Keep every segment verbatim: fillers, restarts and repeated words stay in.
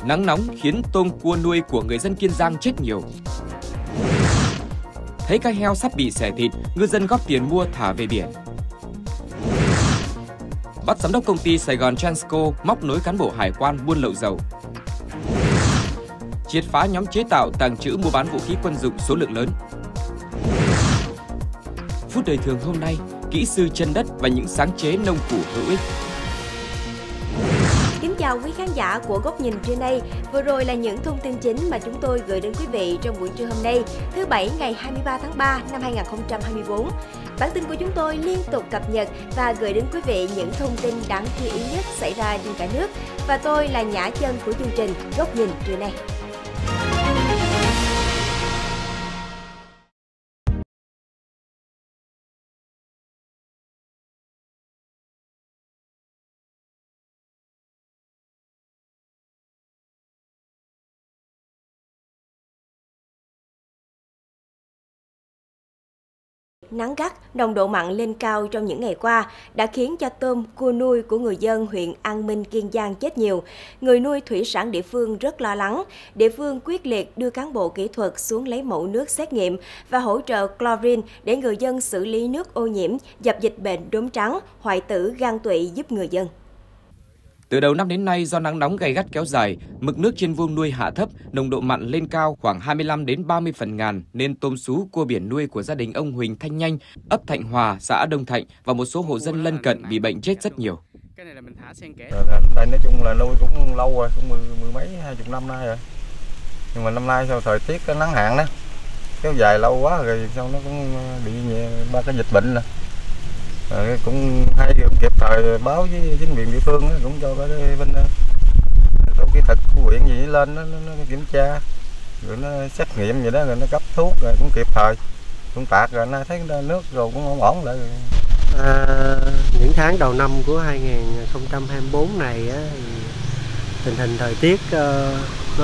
Nắng nóng khiến tôm cua nuôi của người dân Kiên Giang chết nhiều. Thấy cá heo sắp bị xẻ thịt, ngư dân góp tiền mua thả về biển. Bắt giám đốc công ty Sài Gòn Transco móc nối cán bộ hải quan buôn lậu dầu. Triệt phá nhóm chế tạo, tàng trữ, mua bán vũ khí quân dụng số lượng lớn. Phút đời thường hôm nay, kỹ sư chân đất và những sáng chế nông cụ hữu ích. Kính chào quý khán giả của Góc Nhìn trưa nay. Vừa rồi là những thông tin chính mà chúng tôi gửi đến quý vị trong buổi trưa hôm nay, thứ Bảy ngày hai mươi ba tháng ba năm hai nghìn không trăm hai mươi tư. Bản tin của chúng tôi liên tục cập nhật và gửi đến quý vị những thông tin đáng chú ý nhất xảy ra trên cả nước. Và tôi là Nhã Chân của chương trình Góc Nhìn trưa nay. Nắng gắt, nồng độ mặn lên cao trong những ngày qua đã khiến cho tôm, cua nuôi của người dân huyện An Minh, Kiên Giang chết nhiều. Người nuôi thủy sản địa phương rất lo lắng. Địa phương quyết liệt đưa cán bộ kỹ thuật xuống lấy mẫu nước xét nghiệm và hỗ trợ chlorine để người dân xử lý nước ô nhiễm, dập dịch bệnh đốm trắng, hoại tử, gan tụy giúp người dân. Từ đầu năm đến nay, do nắng nóng gay gắt kéo dài, mực nước trên vuông nuôi hạ thấp, nồng độ mặn lên cao khoảng hai mươi lăm đến ba mươi phần ngàn nên tôm sú, cua biển nuôi của gia đình ông Huỳnh Thanh Nhanh, ấp Thạnh Hòa, xã Đông Thạnh và một số hộ dân lân cận bị bệnh chết rất nhiều. Cái này là mình thả xen kẽ. Đây nói chung là nuôi cũng lâu rồi, cũng mười, mười mấy hai chục năm nay rồi. Nhưng mà năm nay sau thời tiết cái nắng hạn đó kéo dài lâu quá rồi sau nó cũng bị ba cái dịch bệnh nè. Rồi cũng hay cũng kịp thời báo với chính quyền địa phương đó, cũng cho cái bên tổ kỹ thuật của huyện gì lên nó, nó, nó kiểm tra rồi nó xét nghiệm vậy đó rồi nó cấp thuốc rồi cũng kịp thời cũng tạt rồi nó thấy nước rồi cũng ổn ổn lại. À, những tháng đầu năm của hai nghìn không trăm hai mươi tư này á, tình hình thời tiết uh, nó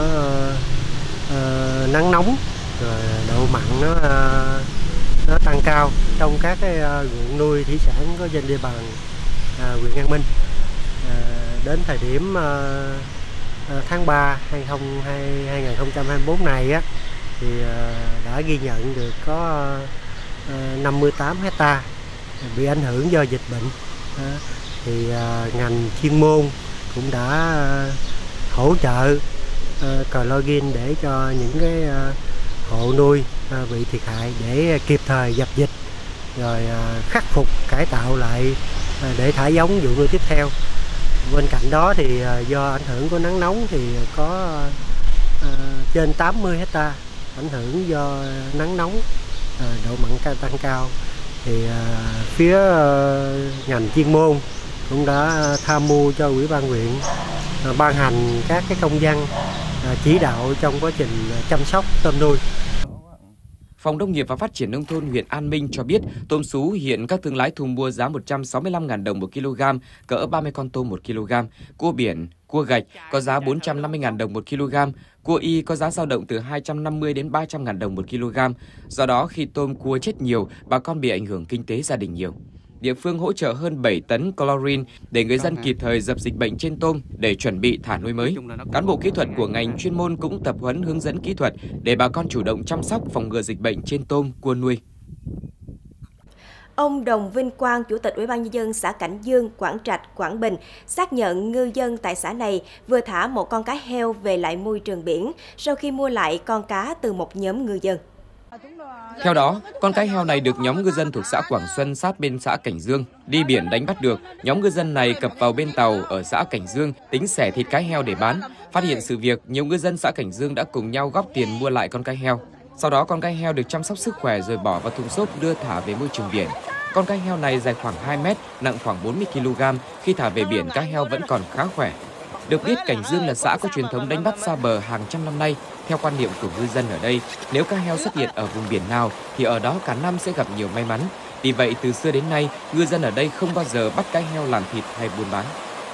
uh, nắng nóng rồi độ mặn nó uh, nó tăng cao trong các cái ruộng nuôi thủy sản có trên địa bàn à, huyện An Minh. À, đến thời điểm à, tháng ba hai nghìn không trăm hai mươi tư này á, thì à, đã ghi nhận được có à, năm mươi tám hecta bị ảnh hưởng do dịch bệnh. À, thì à, ngành chuyên môn cũng đã à, hỗ trợ à, chlorine để cho những cái à, hộ nuôi à, bị thiệt hại để kịp thời dập dịch rồi à, khắc phục cải tạo lại à, để thả giống vụ nuôi tiếp theo. Bên cạnh đó thì à, do ảnh hưởng của nắng nóng thì có à, trên tám mươi hecta ảnh hưởng do nắng nóng, à, độ mặn tăng cao thì à, phía à, ngành chuyên môn cũng đã tham mưu cho ủy ban huyện à, ban hành các cái công văn à, chỉ đạo trong quá trình chăm sóc tôm nuôi. Phòng Nông nghiệp và Phát triển Nông thôn huyện An Minh cho biết tôm sú hiện các thương lái thu mua giá một trăm sáu mươi lăm nghìn đồng một kg, cỡ ba mươi con tôm một kg, cua biển, cua gạch có giá bốn trăm năm mươi nghìn đồng một kg, cua y có giá dao động từ hai trăm năm mươi đến ba trăm nghìn đồng một kg. Do đó khi tôm cua chết nhiều, bà con bị ảnh hưởng kinh tế gia đình nhiều. Địa phương hỗ trợ hơn bảy tấn chlorine để người dân kịp thời dập dịch bệnh trên tôm để chuẩn bị thả nuôi mới. Cán bộ kỹ thuật của ngành chuyên môn cũng tập huấn hướng dẫn kỹ thuật để bà con chủ động chăm sóc phòng ngừa dịch bệnh trên tôm, cua nuôi. Ông Đồng Vinh Quang, Chủ tịch Ủy ban Nhân dân xã Cảnh Dương, Quảng Trạch, Quảng Bình xác nhận ngư dân tại xã này vừa thả một con cá heo về lại môi trường biển sau khi mua lại con cá từ một nhóm ngư dân. Theo đó, con cá heo này được nhóm ngư dân thuộc xã Quảng Xuân sát bên xã Cảnh Dương đi biển đánh bắt được. Nhóm ngư dân này cập vào bên tàu ở xã Cảnh Dương tính xẻ thịt cá heo để bán. Phát hiện sự việc, nhiều ngư dân xã Cảnh Dương đã cùng nhau góp tiền mua lại con cá heo. Sau đó con cá heo được chăm sóc sức khỏe rồi bỏ vào thùng xốp đưa thả về môi trường biển. Con cá heo này dài khoảng hai mét, nặng khoảng bốn mươi ki lô gam. Khi thả về biển, cá heo vẫn còn khá khỏe. Được biết, Cảnh Dương là xã có truyền thống đánh bắt xa bờ hàng trăm năm nay. Theo quan niệm của ngư dân ở đây, nếu cá heo xuất hiện ở vùng biển nào thì ở đó cả năm sẽ gặp nhiều may mắn. Vì vậy, từ xưa đến nay, ngư dân ở đây không bao giờ bắt cá heo làm thịt hay buôn bán.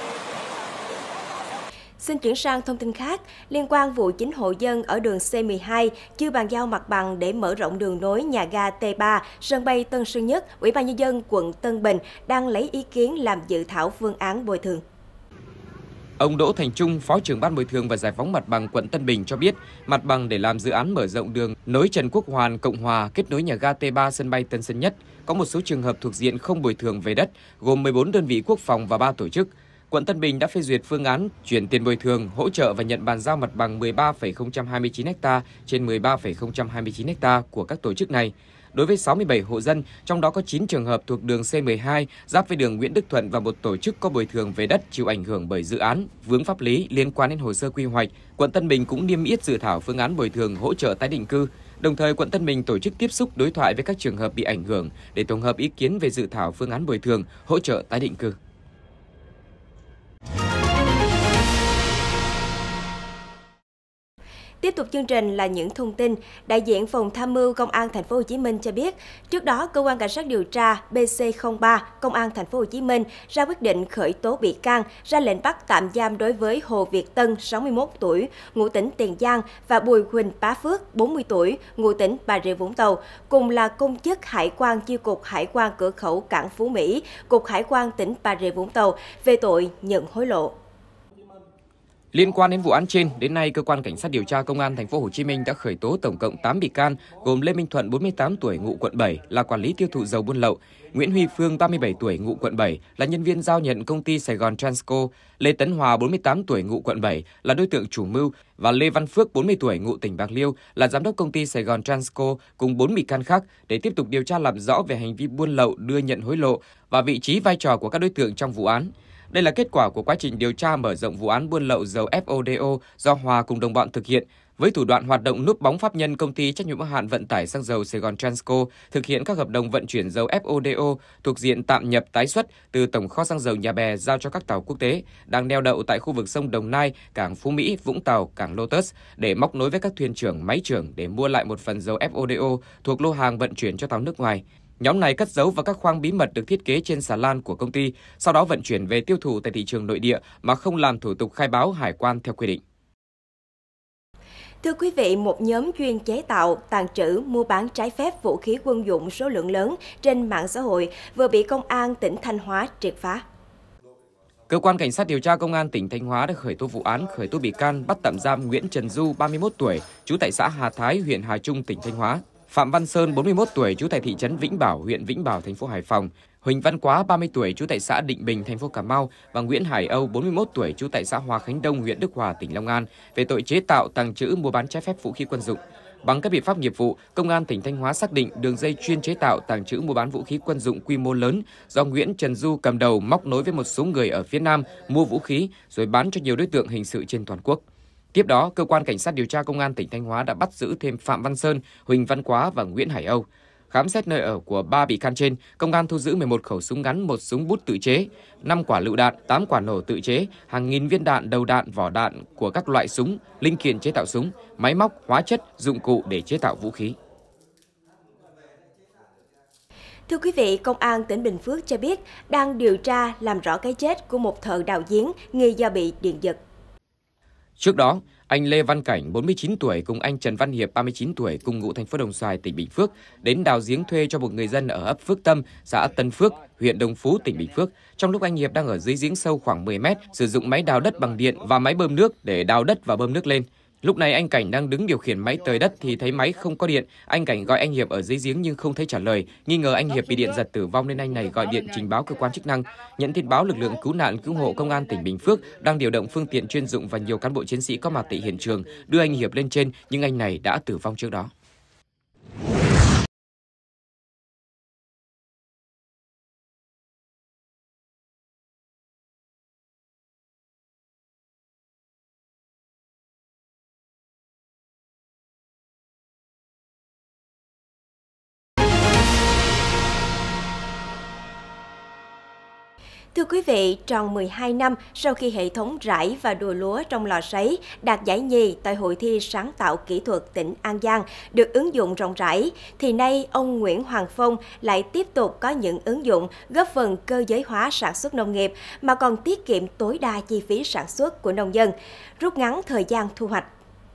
Xin chuyển sang thông tin khác, liên quan vụ chín hộ dân ở đường C mười hai chưa bàn giao mặt bằng để mở rộng đường nối nhà ga T ba, sân bay Tân Sơn Nhất, Ủy ban Nhân dân quận Tân Bình đang lấy ý kiến làm dự thảo phương án bồi thường. Ông Đỗ Thành Trung, Phó trưởng Ban Bồi thường và Giải phóng mặt bằng quận Tân Bình cho biết, mặt bằng để làm dự án mở rộng đường nối Trần Quốc Hoàn, Cộng Hòa kết nối nhà ga T ba sân bay Tân Sơn Nhất có một số trường hợp thuộc diện không bồi thường về đất, gồm mười bốn đơn vị quốc phòng và ba tổ chức. Quận Tân Bình đã phê duyệt phương án chuyển tiền bồi thường, hỗ trợ và nhận bàn giao mặt bằng mười ba phẩy không hai chín ha trên mười ba phẩy không hai chín ha của các tổ chức này. Đối với sáu mươi bảy hộ dân, trong đó có chín trường hợp thuộc đường C mười hai giáp với đường Nguyễn Đức Thuận và một tổ chức có bồi thường về đất chịu ảnh hưởng bởi dự án vướng pháp lý liên quan đến hồ sơ quy hoạch. Quận Tân Bình cũng niêm yết dự thảo phương án bồi thường hỗ trợ tái định cư. Đồng thời, quận Tân Bình tổ chức tiếp xúc đối thoại với các trường hợp bị ảnh hưởng để tổng hợp ý kiến về dự thảo phương án bồi thường hỗ trợ tái định cư. Tiếp tục chương trình là những thông tin. Đại diện Phòng Tham mưu Công an Thành phố Hồ Chí Minh cho biết, trước đó cơ quan cảnh sát điều tra B C không ba Công an Thành phố Hồ Chí Minh ra quyết định khởi tố bị can, ra lệnh bắt tạm giam đối với Hồ Việt Tân, sáu mươi mốt tuổi, ngụ tỉnh Tiền Giang và Bùi Huỳnh Bá Phước, bốn mươi tuổi, ngụ tỉnh Bà Rịa Vũng Tàu, cùng là công chức hải quan chi cục Hải quan cửa khẩu Cảng Phú Mỹ, Cục Hải quan tỉnh Bà Rịa Vũng Tàu về tội nhận hối lộ. Liên quan đến vụ án trên, đến nay cơ quan cảnh sát điều tra Công an Thành phố Hồ Chí Minh đã khởi tố tổng cộng tám bị can, gồm Lê Minh Thuận, bốn mươi tám tuổi, ngụ quận bảy, là quản lý tiêu thụ dầu buôn lậu; Nguyễn Huy Phương, ba mươi bảy tuổi, ngụ quận bảy, là nhân viên giao nhận công ty Sài Gòn Transco; Lê Tấn Hòa, bốn mươi tám tuổi, ngụ quận bảy, là đối tượng chủ mưu; và Lê Văn Phước, bốn mươi tuổi, ngụ tỉnh Bạc Liêu, là giám đốc công ty Sài Gòn Transco, cùng bốn bị can khác để tiếp tục điều tra làm rõ về hành vi buôn lậu, đưa nhận hối lộ và vị trí vai trò của các đối tượng trong vụ án. Đây là kết quả của quá trình điều tra mở rộng vụ án buôn lậu dầu F O D O do Hòa cùng đồng bọn thực hiện, với thủ đoạn hoạt động núp bóng pháp nhân công ty trách nhiệm hữu hạn vận tải xăng dầu Sài Gòn Transco, thực hiện các hợp đồng vận chuyển dầu F O D O thuộc diện tạm nhập tái xuất từ tổng kho xăng dầu Nhà Bè giao cho các tàu quốc tế đang neo đậu tại khu vực sông Đồng Nai, cảng Phú Mỹ, Vũng Tàu, cảng Lotus để móc nối với các thuyền trưởng, máy trưởng để mua lại một phần dầu F O D O thuộc lô hàng vận chuyển cho tàu nước ngoài. Nhóm này cất giấu vào các khoang bí mật được thiết kế trên xà lan của công ty, sau đó vận chuyển về tiêu thụ tại thị trường nội địa mà không làm thủ tục khai báo hải quan theo quy định. Thưa quý vị, một nhóm chuyên chế tạo, tàng trữ, mua bán trái phép vũ khí quân dụng số lượng lớn trên mạng xã hội vừa bị Công an tỉnh Thanh Hóa triệt phá. Cơ quan Cảnh sát điều tra Công an tỉnh Thanh Hóa đã khởi tố vụ án, khởi tố bị can, bắt tạm giam Nguyễn Trần Du, ba mươi mốt tuổi, trú tại xã Hà Thái, huyện Hà Trung, tỉnh Thanh Hóa; Phạm Văn Sơn, bốn mươi mốt tuổi, trú tại thị trấn Vĩnh Bảo, huyện Vĩnh Bảo, thành phố Hải Phòng; Huỳnh Văn Quá, ba mươi tuổi, trú tại xã Định Bình, thành phố Cà Mau và Nguyễn Hải Âu, bốn mươi mốt tuổi, trú tại xã Hòa Khánh Đông, huyện Đức Hòa, tỉnh Long An về tội chế tạo, tàng trữ, mua bán trái phép vũ khí quân dụng. Bằng các biện pháp nghiệp vụ, Công an tỉnh Thanh Hóa xác định đường dây chuyên chế tạo, tàng trữ, mua bán vũ khí quân dụng quy mô lớn do Nguyễn Trần Du cầm đầu, móc nối với một số người ở phía Nam mua vũ khí rồi bán cho nhiều đối tượng hình sự trên toàn quốc. Tiếp đó, Cơ quan Cảnh sát điều tra Công an tỉnh Thanh Hóa đã bắt giữ thêm Phạm Văn Sơn, Huỳnh Văn Quá và Nguyễn Hải Âu. Khám xét nơi ở của ba bị can trên, công an thu giữ mười một khẩu súng ngắn, một súng bút tự chế, năm quả lựu đạn, tám quả nổ tự chế, hàng nghìn viên đạn, đầu đạn, vỏ đạn của các loại súng, linh kiện chế tạo súng, máy móc, hóa chất, dụng cụ để chế tạo vũ khí. Thưa quý vị, Công an tỉnh Bình Phước cho biết đang điều tra làm rõ cái chết của một thợ đào giếng nghi do bị điện giật. Trước đó, anh Lê Văn Cảnh, bốn mươi chín tuổi, cùng anh Trần Văn Hiệp, ba mươi chín tuổi, cùng ngụ thành phố Đồng Xoài, tỉnh Bình Phước, đến đào giếng thuê cho một người dân ở ấp Phước Tâm, xã Tân Phước, huyện Đồng Phú, tỉnh Bình Phước. Trong lúc anh Hiệp đang ở dưới giếng sâu khoảng mười mét, sử dụng máy đào đất bằng điện và máy bơm nước để đào đất và bơm nước lên. Lúc này anh Cảnh đang đứng điều khiển máy tời đất thì thấy máy không có điện. Anh Cảnh gọi anh Hiệp ở dưới giếng nhưng không thấy trả lời. Nghi ngờ anh Hiệp bị điện giật tử vong nên anh này gọi điện trình báo cơ quan chức năng. Nhận tin báo, lực lượng cứu nạn cứu hộ Công an tỉnh Bình Phước đang điều động phương tiện chuyên dụng và nhiều cán bộ chiến sĩ có mặt tại hiện trường đưa anh Hiệp lên trên, nhưng anh này đã tử vong trước đó. Thưa quý vị, tròn mười hai năm sau khi hệ thống rải và đùa lúa trong lò sấy đạt giải nhì tại Hội thi sáng tạo kỹ thuật tỉnh An Giang được ứng dụng rộng rãi, thì nay ông Nguyễn Hoàng Phong lại tiếp tục có những ứng dụng góp phần cơ giới hóa sản xuất nông nghiệp mà còn tiết kiệm tối đa chi phí sản xuất của nông dân, rút ngắn thời gian thu hoạch.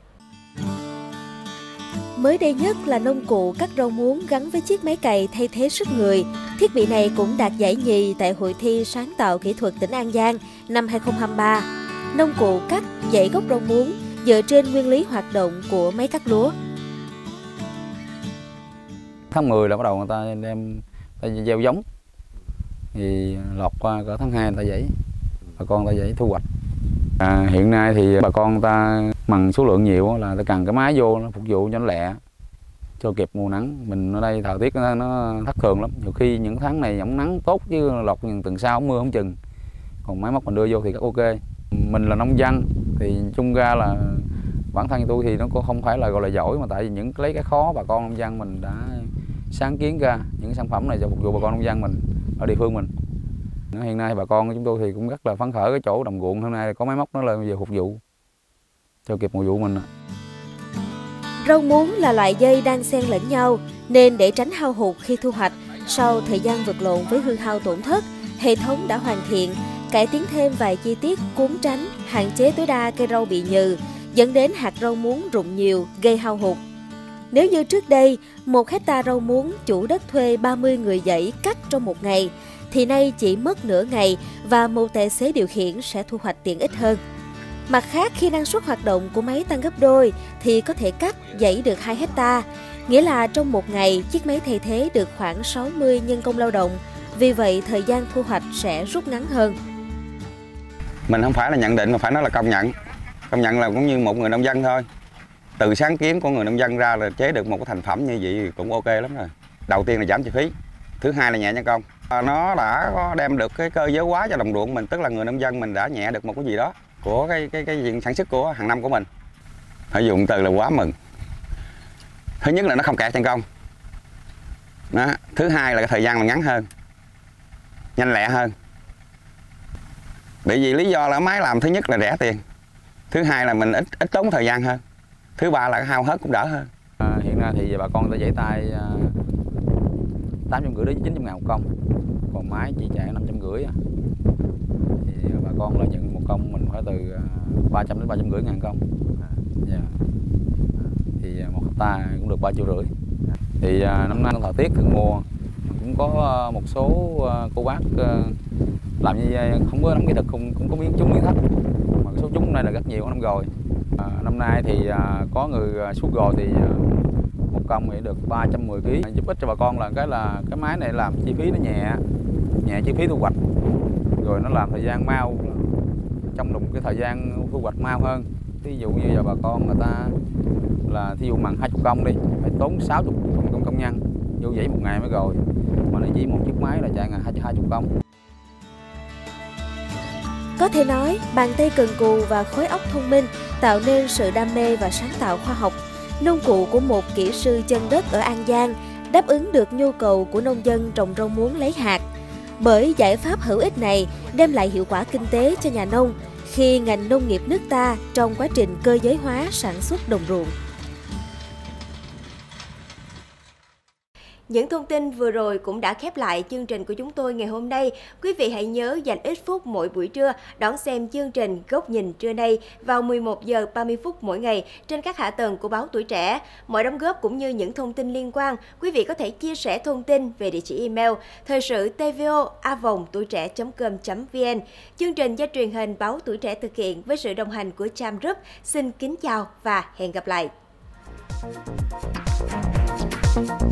Mới đây nhất là nông cụ cắt rau muống gắn với chiếc máy cày thay thế sức người. Thiết bị này cũng đạt giải nhì tại Hội thi sáng tạo kỹ thuật tỉnh An Giang năm hai không hai ba. nông cụ cắt, dãy gốc rau muống dựa trên nguyên lý hoạt động của máy cắt lúa. Tháng mười là bắt đầu người ta đem ta gieo giống, thì lọt qua cỡ tháng hai người ta dãy, bà con ta dãy thu hoạch. À, hiện nay thì bà con ta mần số lượng nhiều là ta cần cái máy vô nó phục vụ cho nó lẹ, cho kịp mùa nắng. Mình ở đây thời tiết nó, nó thất thường lắm, nhiều khi những tháng này ổng nắng tốt chứ lọt tuần sau ổng mưa không chừng. Còn máy móc mình đưa vô thì rất ok. Mình là nông dân thì chung ra là bản thân tôi thì nó cũng không phải là gọi là giỏi, mà tại vì những lấy cái khó bà con nông dân mình đã sáng kiến ra những sản phẩm này cho phục vụ bà con nông dân mình ở địa phương mình. Hiện nay bà con của chúng tôi thì cũng rất là phấn khởi cái chỗ đồng ruộng hôm nay có máy móc nó lên về phục vụ cho kịp mùa vụ mình. Rau muống là loại dây đang xen lẫn nhau, nên để tránh hao hụt khi thu hoạch, sau thời gian vật lộn với hư hao tổn thất, hệ thống đã hoàn thiện, cải tiến thêm vài chi tiết cuốn tránh, hạn chế tối đa cây rau bị nhừ, dẫn đến hạt rau muống rụng nhiều, gây hao hụt. Nếu như trước đây, một hectare rau muống chủ đất thuê ba mươi người dãy cắt trong một ngày, thì nay chỉ mất nửa ngày và một tài xế điều khiển sẽ thu hoạch tiện ích hơn. Mặt khác, khi năng suất hoạt động của máy tăng gấp đôi thì có thể cắt dãy được hai hectare, nghĩa là trong một ngày chiếc máy thay thế được khoảng sáu mươi nhân công lao động, vì vậy thời gian thu hoạch sẽ rút ngắn hơn. Mình không phải là nhận định mà phải nói là công nhận. Công nhận là cũng như một người nông dân thôi. Từ sáng kiến của người nông dân ra là chế được một cái thành phẩm như vậy cũng ok lắm rồi. Đầu tiên là giảm chi phí, thứ hai là nhẹ nhân công. Nó đã có đem được cái cơ giới hóa cho đồng ruộng mình, tức là người nông dân mình đã nhẹ được một cái gì đó của cái cái cái diện sản xuất của hàng năm của mình. Phải dùng từ là quá mừng. Thứ nhất là nó không kẹt nhân công. Đó. Thứ hai là cái thời gian là ngắn hơn, nhanh lẹ hơn. Bởi vì lý do là máy làm thứ nhất là rẻ tiền, thứ hai là mình ít ít tốn thời gian hơn, thứ ba là hao hết cũng đỡ hơn. À, hiện nay thì bà con ta giãy tay tám trăm rưỡi đến chín trăm ngàn một công, còn máy chỉ chạy năm trăm rưỡi. Thì bà con là nhận một công mình phải từ ba trăm đến ba trăm rưỡi ngàn công. Yeah. Thì một hectare cũng được ba triệu rưỡi. Thì năm nay thời tiết thượng mùa cũng có một số cô bác làm như vậy, không có nắm kỹ thuật, không cũng có biến trúng biến thấp, mà số trúng này là rất nhiều năm rồi. À, năm nay thì à, có người suốt rồi thì à, một công thì được ba trăm mười ki lô gam, giúp ích cho bà con là cái là cái máy này làm chi phí nó nhẹ, nhẹ chi phí thu hoạch, rồi nó làm thời gian mau, trong đồng cái thời gian thu hoạch mau hơn. Ví dụ như giờ bà con người ta là thí dụ bằng hai mươi công đi, phải tốn sáu mươi công công nhân vô dãy một ngày mới rồi, mà nó chỉ một chiếc máy là chạy ngày hai hai mươi công. Có thể nói, bàn tay cần cù và khối óc thông minh tạo nên sự đam mê và sáng tạo khoa học. Nông cụ của một kỹ sư chân đất ở An Giang đáp ứng được nhu cầu của nông dân trồng rau muống lấy hạt. Bởi giải pháp hữu ích này đem lại hiệu quả kinh tế cho nhà nông khi ngành nông nghiệp nước ta trong quá trình cơ giới hóa sản xuất đồng ruộng. Những thông tin vừa rồi cũng đã khép lại chương trình của chúng tôi ngày hôm nay. Quý vị hãy nhớ dành ít phút mỗi buổi trưa đón xem chương trình Góc nhìn trưa nay vào mười một giờ ba mươi phút mỗi ngày trên các hạ tầng của báo Tuổi Trẻ. Mọi đóng góp cũng như những thông tin liên quan, quý vị có thể chia sẻ thông tin về địa chỉ email thời sự tvo a vòng tuổi trẻ chấm com chấm vn. Chương trình do truyền hình báo Tuổi Trẻ thực hiện với sự đồng hành của Cham Group. Xin kính chào và hẹn gặp lại.